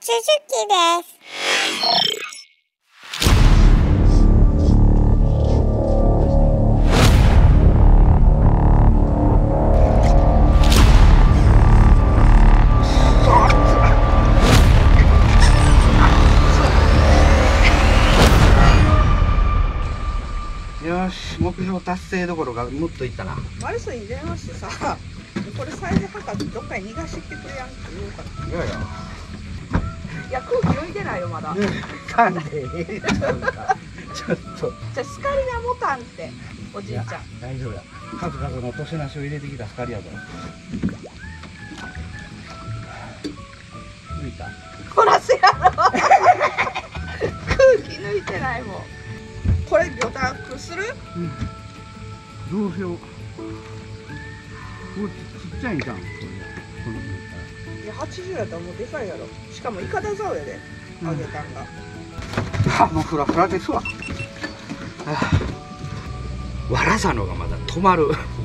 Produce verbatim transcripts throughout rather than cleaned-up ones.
きです。 よし、目標達成どころかもっといったな。 マリスに電話してさ、これサイズ測ってどっかに逃がしてきてくれやんって言うから。 いやいや。 いや、空気抜いてないよまだ。 なんでええちゃうか。ちょっと。 じゃあスカリが持たんっておじいちゃん。 大丈夫や。数々の年なしを入れてきたスカリやぞ。抜いた。 こらせやろ。空気抜いてないもん。これ魚拓する？ うん。どうしよう。これちっちゃいんじゃん。これ。 いや、はちじゅうやったらもうでかいやろ。しかもイカダ竿やで、あげたんが。 あ、もうフラフラですわ。わらざのがまだ止まる。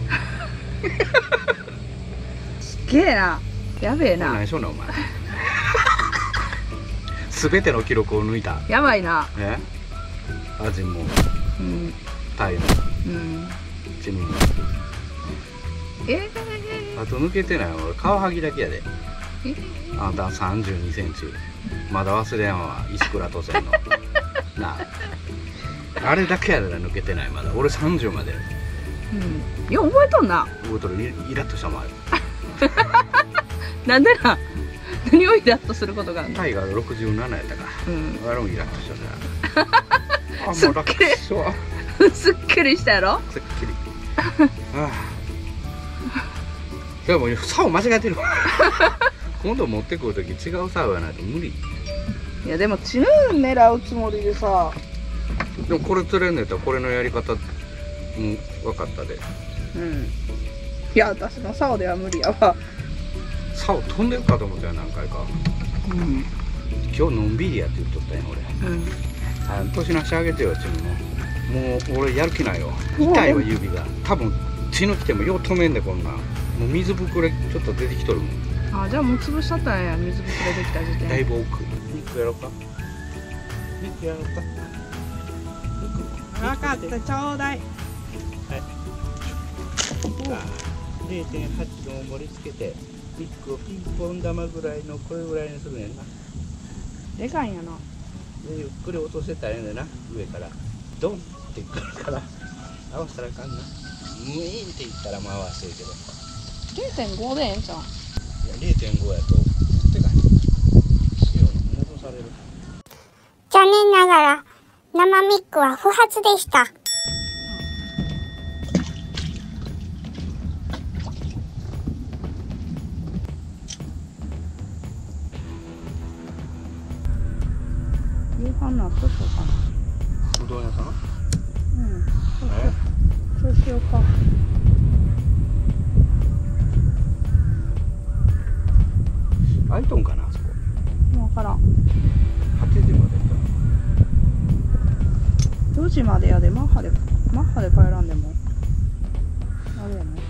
すげえな。やべえな。 何しょんねんお前。すべての記録を抜いた。 やばいな。 え？アジも、 うん、 タイも、 うん、 チミも。 えー、あと抜けてない俺カワハギだけやで。 えー、 あんたさんじゅうにセンチ。まだ忘れんわ石倉渡船の。なあ。あれだけやで抜けてないまだ。俺さんじゅうまで。 うん。いや覚えとんな。 覚えとる。イラッとしたもんある。 なんでな。何をイラッとすることがあるの？ タイがろくじゅうななやったか。うん。あれもイラッとしたね。 すっきりすっきりしたやろ。 すっきり。ああ。でも竿間違えてる。今度持ってくる時違う竿やないと無理。 いやでもチヌー狙うつもりでさ。 でもこれ釣れんねやったらこれのやり方も分かったで。 うん。いや私の竿では無理やわ。 竿飛んでるかと思ったよ何回か。うん。今日のんびりやって言っとったんや俺。うん。あの年なしあげてよチムも。もう俺やる気ないよ。痛いわ指が。多分血の来てもよう止めんでこんなん。もう水ぶくれちょっと出てきとるもん。 あ、じゃあもう潰しちゃったんや、水ぶくれできた時点。 だいぶ奥。肉やろうか。肉やろうか。 分かった、ちょうだい。 はい。れいてんはち の盛り付けて、ピックをピンポン玉ぐらいのこれぐらいにするんやな。 でかいんやな。 でゆっくり落とせたらええねんな、上から。ドンってくるから、合わせたらあかんな。ムイーンっていったら回してるけど。 れいてんご でええんちゃう？ いや、れいてんご やと、てか、塩に戻される。 残念ながら、生ミックは不発でした。 夕飯なっとそうかな。 うどん屋さん？うん。 そうしようか。 開いとんかなあそこ。 わからん。 はちじまでやった。 よじまでやで、マッハでマッハで帰らんでもあれやね。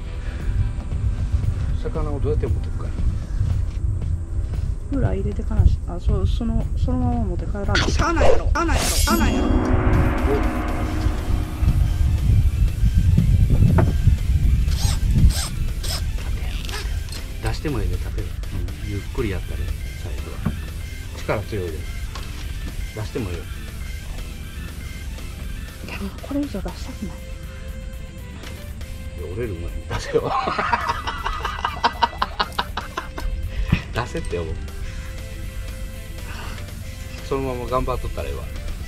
魚をどうやって持ってくか。 クーラー入れてからし、あ、そう、そのそのまま持って帰らんで。しゃあないやろ、あないやろ、あないやろ。 出してもいいで食べる、うん、ゆっくりやったら最初は力強いで出してもいいよ。 いやこれ以上出したくない。 折れる前に出せよ。出せってよ。そのまま頑張っとったらええわ。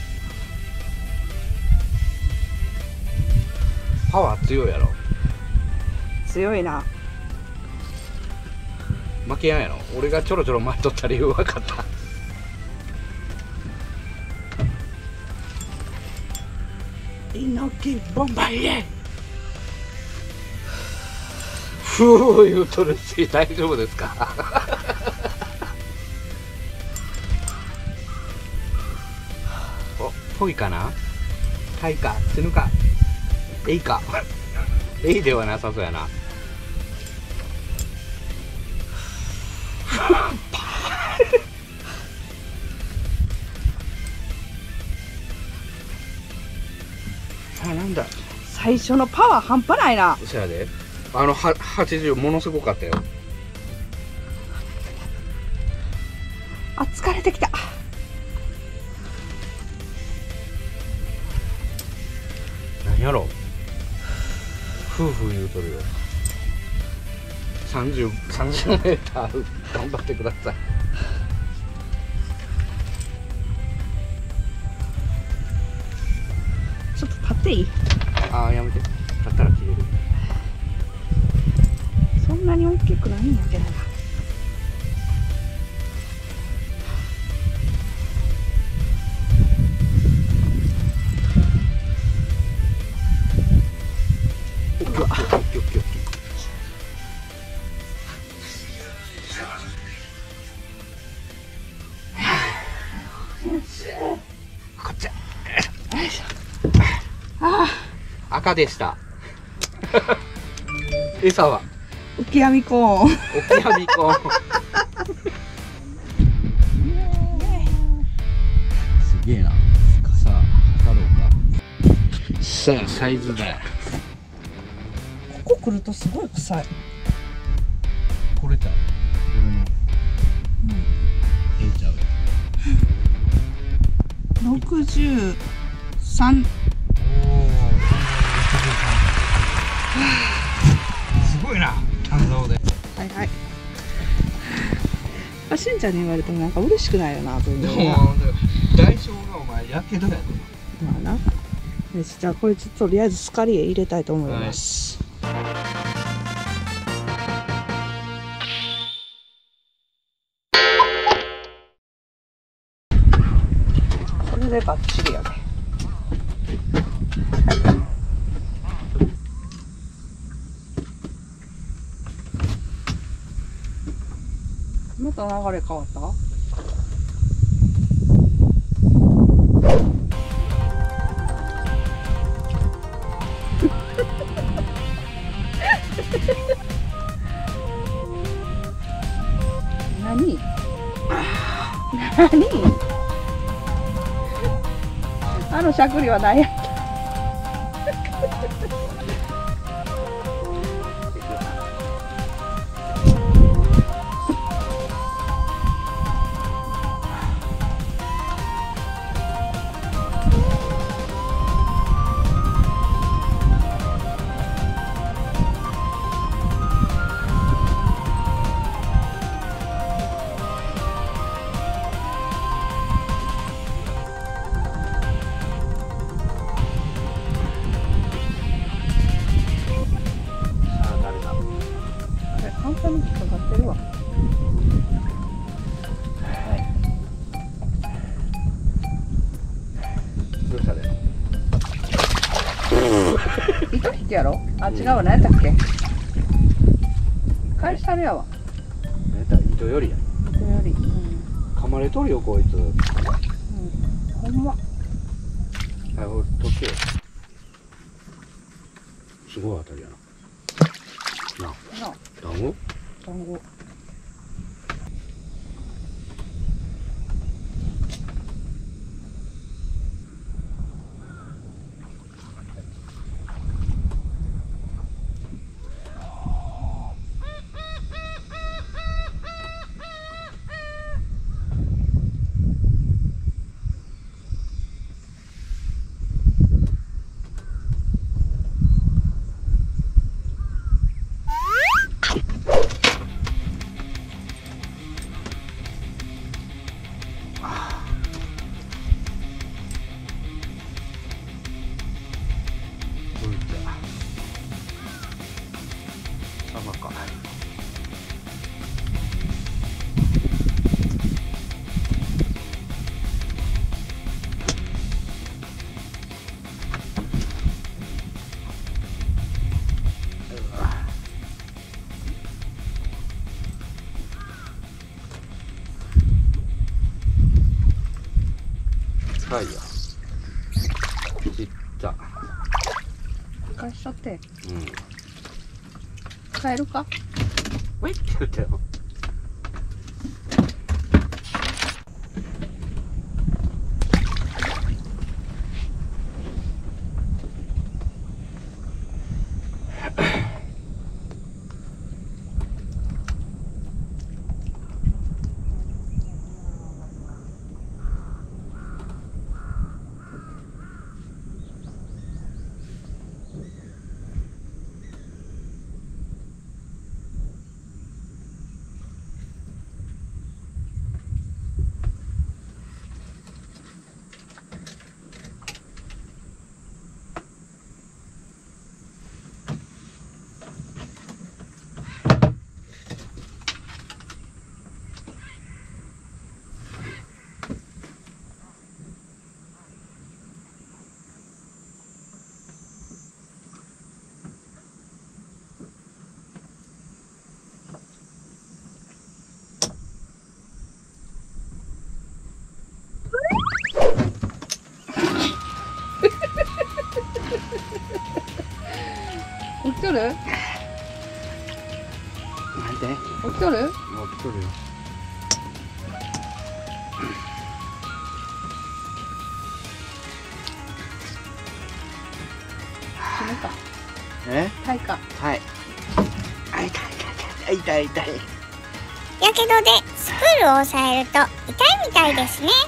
パワー強いやろ。 強いな。 負けやんやろ。俺がちょろちょろ待っとった理由分かった。猪木ボンバイエ。ふう言うとるし大丈夫ですか。お、ぽいかな。タイか死ぬかエイか。エイではなさそうやな。 あ、なんだ。 最初のパワー半端ないな。 そやで。あのははちじゅうものすごかったよ。 あ、疲れてきた。 なんやろ。夫婦言うとるよ。三十三十メーター頑張ってください。 ちょっと立っていい？ ああ、やめて。だったら切れる。 そんなに大きくないんやけどな。 うわ、オッケーオッケーオッケー。こっち。赤でした。餌はオキアミコーン。 オキアミコーン。すげえな。さあ、測ろうか。さあ、サイズだ。 ここ来るとすごい臭い。 これだ。俺の。うん。ええちゃう。 六十三。 すごいな、感動で。 はいはい。あ、しんちゃんに言われてもなんか嬉しくないよなと思うな。 でも代償がお前やけどやで。 まあな。よし、じゃあこれちょっととりあえずスカリエ入れたいと思います。これでバッチリやね。また流れ変わった？何？何？あのしゃくりは何やった？簡単に引っかかってるわ。はい。 どうしたで？ 糸引きやろ？あ、違うわ、何やったっけ？返したるやわ。 何やったら糸よりや。 糸より。うん。 噛まれとるよこいつ。うん。 ほんま。 はい、ほら取ってよ。すごい当たりやな。なあ。 なあ。 団子？ 団子。 様か。はいや。いった。 返しちゃって。 うん。 帰るか？ ウェイって言ったよ。 起きとる？ なんで？ 起きとる？ 起きとるよ。 閉めた。 え？ タイか。 はい。あ、痛い痛い痛い痛い痛い。 やけどでスプールを押さえると痛いみたいですね。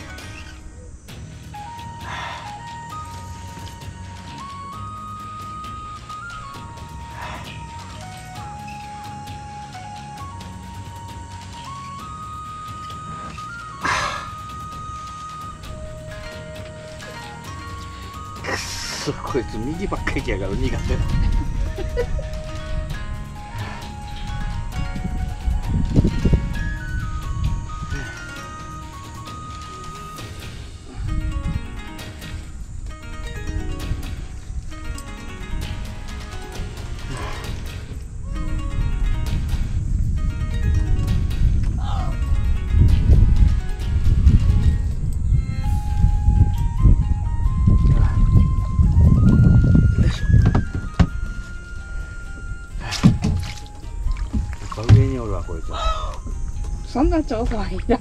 こいつ右ばっかりやから苦手だ。上におるわこいつ。 そんな調査はいいな。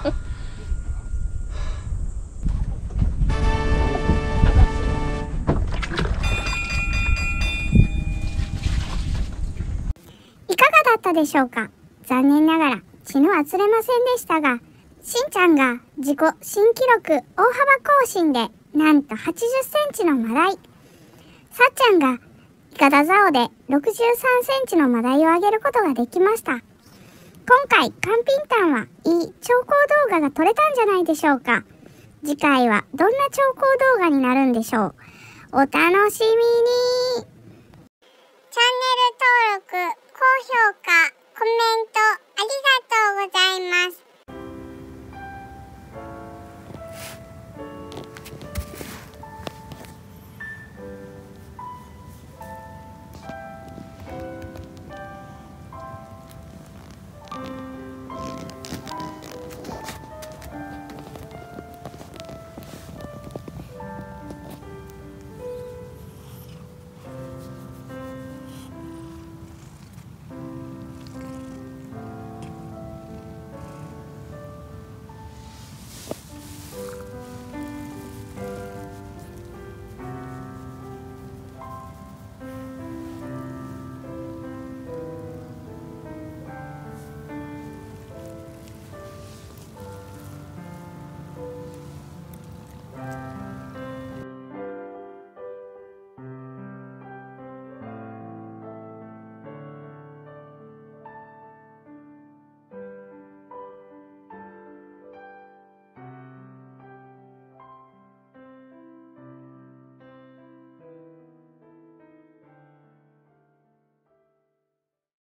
いかがだったでしょうか。残念ながら血のは釣れませんでしたが、しんちゃんが自己新記録大幅更新でなんとはちじゅっセンチのマダイ、さっちゃんがいかだ竿でろくじゅうさんセンチのマダイを上げることができました。今回カンピンタンはいい調光動画が撮れたんじゃないでしょうか。次回はどんな調光動画になるんでしょう。お楽しみに。